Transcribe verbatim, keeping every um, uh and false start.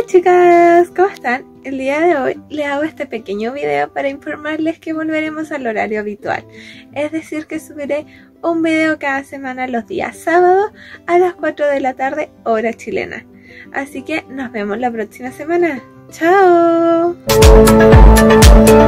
chicas, ¿cómo están? El día de hoy les hago este pequeño video para informarles que volveremos al horario habitual. Es decir, que subiré un video cada semana los días sábados a las cuatro de la tarde, hora chilena. Así que nos vemos la próxima semana. ¡Chao!